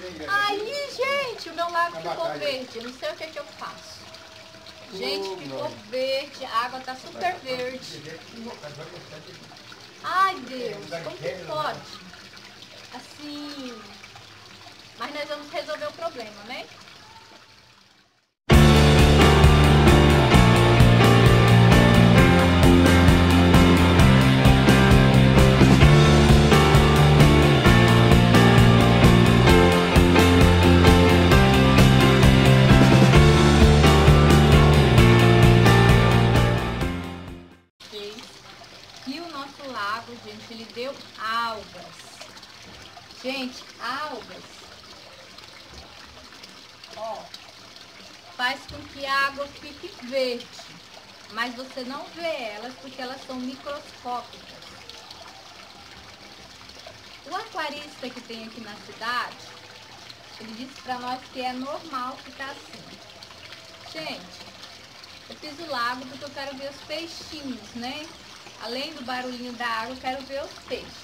Aí, gente, o meu lago ficou verde. Eu não sei o que eu faço. Gente, ficou verde. A água tá super verde. Ai, Deus, como que pode? Assim... Mas nós vamos resolver o problema, né? E o nosso lago, gente, ele deu algas. Gente, algas, ó, faz com que a água fique verde, mas você não vê elas porque elas são microscópicas. O aquarista que tem aqui na cidade, ele disse pra nós que é normal ficar assim. Gente, eu fiz o lago porque eu quero ver os peixinhos, né? Além do barulhinho da água, eu quero ver os peixes.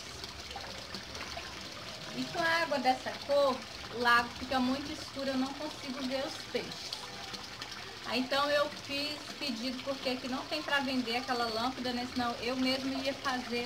E com a água dessa cor, o lago fica muito escuro, eu não consigo ver os peixes. Aí, então eu fiz pedido, porque aqui não tem para vender aquela lâmpada, né? Senão eu mesmo ia fazer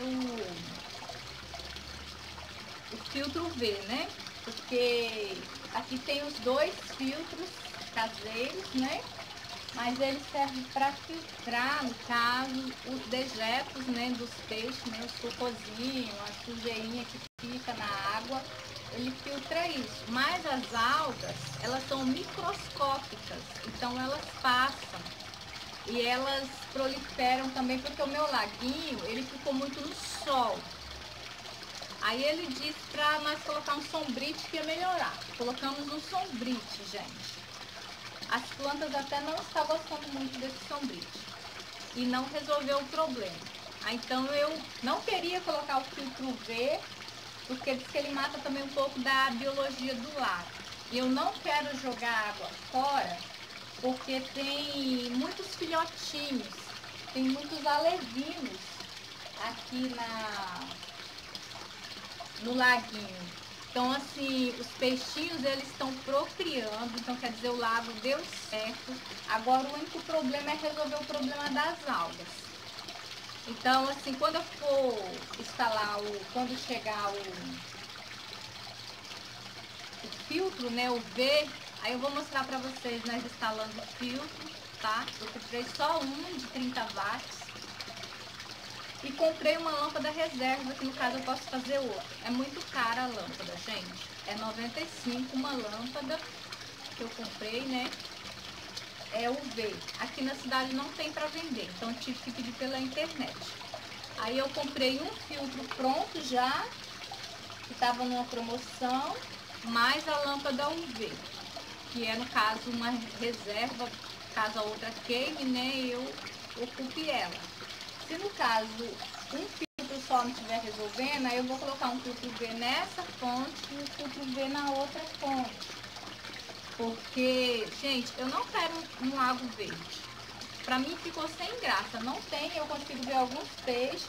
o filtro V, né? Porque aqui tem os dois filtros caseiros, né? Mas ele serve para filtrar, no caso, os dejetos, né, dos peixes, né, os cocôzinhos, a sujeirinha que fica na água, ele filtra isso. Mas as algas, elas são microscópicas, então elas passam e elas proliferam também, porque o meu laguinho, ele ficou muito no sol. Aí ele disse para nós colocar um sombrite que ia melhorar. Colocamos um sombrite, gente. As plantas até não estão gostando muito desse sombrite e não resolveu o problema. Então eu não queria colocar o filtro V, porque diz que ele mata também um pouco da biologia do lago. E eu não quero jogar água fora, porque tem muitos filhotinhos, tem muitos alevinos aqui no laguinho. Então, assim, os peixinhos, eles estão procriando, então quer dizer, o lago deu certo. Agora, o único problema é resolver o problema das algas. Então, assim, quando eu for instalar, quando chegar o filtro, né, o V, aí eu vou mostrar pra vocês nós instalando o filtro, tá? Eu comprei só um de 30 watts. E comprei uma lâmpada reserva, que no caso eu posso fazer outra. É muito cara a lâmpada, gente. É 95 uma lâmpada que eu comprei, né? É o V. Aqui na cidade não tem para vender, então eu tive que pedir pela internet. Aí eu comprei um filtro pronto já, que estava numa promoção, mais a lâmpada UV, que é no caso uma reserva, caso a outra queime, né? Eu ocupe ela. Se no caso um filtro só não estiver resolvendo, aí eu vou colocar um filtro V nessa fonte e um filtro V na outra fonte. Porque, gente, eu não quero um lago verde. Pra mim ficou sem graça. Não tem, eu consigo ver alguns peixes,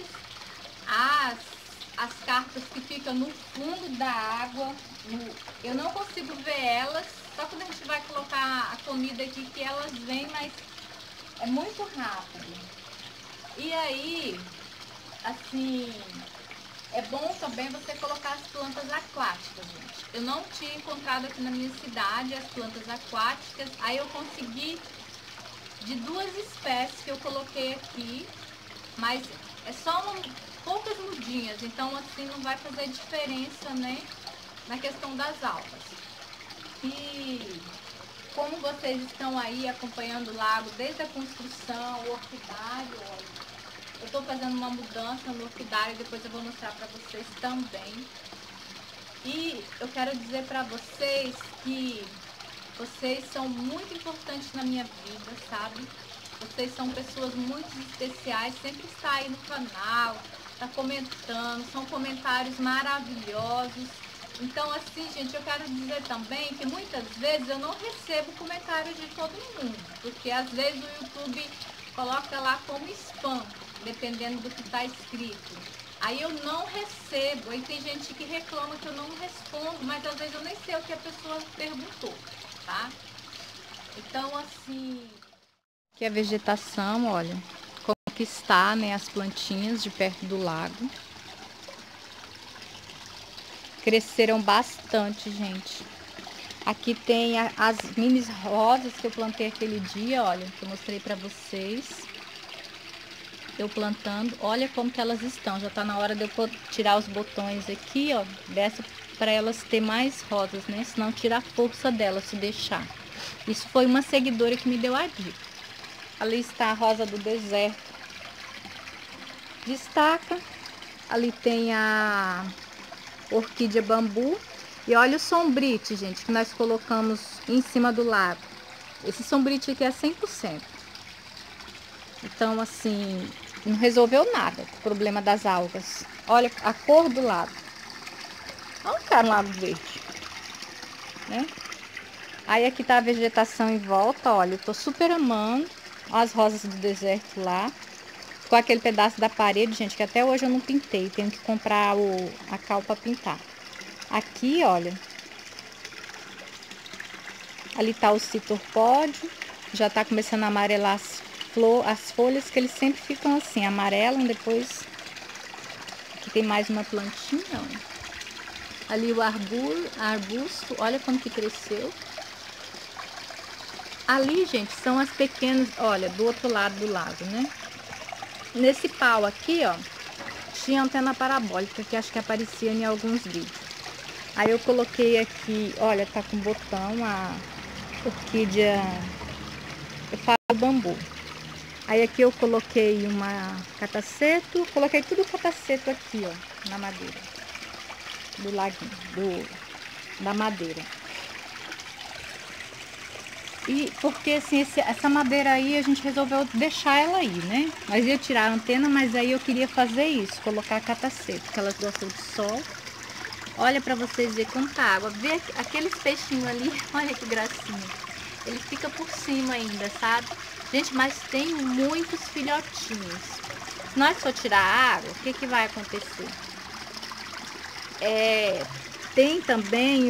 as carpas que ficam no fundo da água, eu não consigo ver elas. Só quando a gente vai colocar a comida aqui que elas vêm, mas é muito rápido. E aí, assim, é bom também você colocar as plantas aquáticas, gente. Eu não tinha encontrado aqui na minha cidade as plantas aquáticas, aí eu consegui de duas espécies que eu coloquei aqui, mas é só poucas mudinhas, então assim não vai fazer diferença, né, na questão das algas. E como vocês estão aí acompanhando o lago desde a construção, o orquidário, olha. Eu estou fazendo uma mudança no orquidário, depois eu vou mostrar para vocês também. E eu quero dizer para vocês que vocês são muito importantes na minha vida, sabe? Vocês são pessoas muito especiais, sempre está aí no canal, está comentando, são comentários maravilhosos. Então, assim, gente, eu quero dizer também que muitas vezes eu não recebo comentários de todo mundo, porque às vezes o YouTube coloca lá como spam, dependendo do que está escrito. Aí eu não recebo, aí tem gente que reclama que eu não respondo, mas às vezes eu nem sei o que a pessoa perguntou, tá? Então, assim... Aqui a vegetação, olha, como que está, né, as plantinhas de perto do lago. Cresceram bastante, gente. Aqui tem as mini rosas que eu plantei aquele dia, olha, que eu mostrei pra vocês. Eu plantando, olha como que elas estão. Já tá na hora de eu tirar os botões aqui, ó, dessa para elas ter mais rosas, né? Senão tira a força delas se deixar. Isso foi uma seguidora que me deu a dica. Ali está a rosa do deserto. Destaca. Ali tem a orquídea bambu. E olha o sombrite, gente, que nós colocamos em cima do lago. Esse sombrite aqui é 100%. Então, assim, não resolveu nada o problema das algas. Olha a cor do lago. Não quero um lago verde, né? Aí aqui tá a vegetação em volta, olha, eu tô super amando. As rosas do deserto lá. Com aquele pedaço da parede, gente, que até hoje eu não pintei. Tenho que comprar a cal para pintar. Aqui, olha. Ali tá o citorpódio. Já tá começando a amarelar as folhas, que eles sempre ficam assim, amarelam depois. Aqui tem mais uma plantinha, ó. Ali o arbusto, olha como que cresceu. Ali, gente, são as pequenas, olha, do outro lado do lago, né? Nesse pau aqui, ó, tinha antena parabólica, que acho que aparecia em alguns vídeos. Aí eu coloquei aqui, olha, tá com botão, a orquídea, eu falo bambu. Aí aqui eu coloquei uma cataceto, coloquei tudo cataceto aqui, ó, na madeira do laguinho, da madeira. E porque assim, essa madeira aí a gente resolveu deixar ela aí, né? Nós ia tirar a antena, mas aí eu queria fazer isso, colocar cataceto, porque elas gostam de sol. Olha pra vocês verem quanta água. Vê aqueles peixinhos ali, olha que gracinha. Ele fica por cima ainda, sabe? Gente, mas tem muitos filhotinhos. Se nós for tirar a água, o que que vai acontecer? Tem também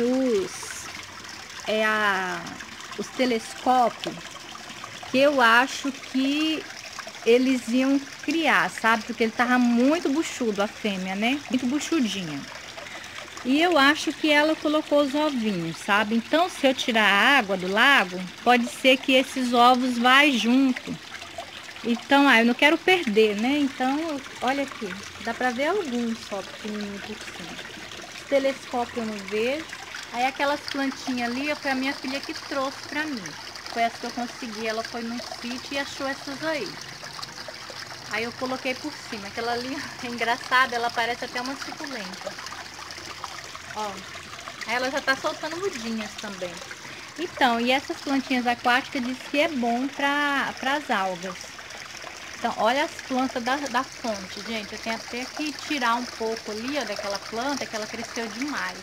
os telescópios, que eu acho que eles iam criar, sabe? Porque ele tava muito buchudo, a fêmea, né? Muito buchudinha. E eu acho que ela colocou os ovinhos, sabe? Então, se eu tirar a água do lago, pode ser que esses ovos vá junto. Então, eu não quero perder, né? Então, olha aqui, dá pra ver alguns só pequenininhos por cima. Esse telescópio eu não vejo. Aí aquelas plantinhas ali, foi a minha filha que trouxe pra mim. Foi essa que eu consegui, ela foi num sítio e achou essas aí. Aí eu coloquei por cima. Aquela ali é engraçada, ela parece até uma suculenta. Ó, aí ela já tá soltando mudinhas também. Então, e essas plantinhas aquáticas diz que é bom para as algas. Então, olha as plantas da fonte, gente. Eu tenho até que tirar um pouco ali, ó, daquela planta, que ela cresceu demais.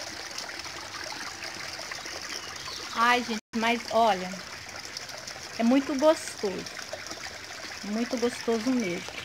Ai, gente, mas olha, é muito gostoso. Muito gostoso mesmo.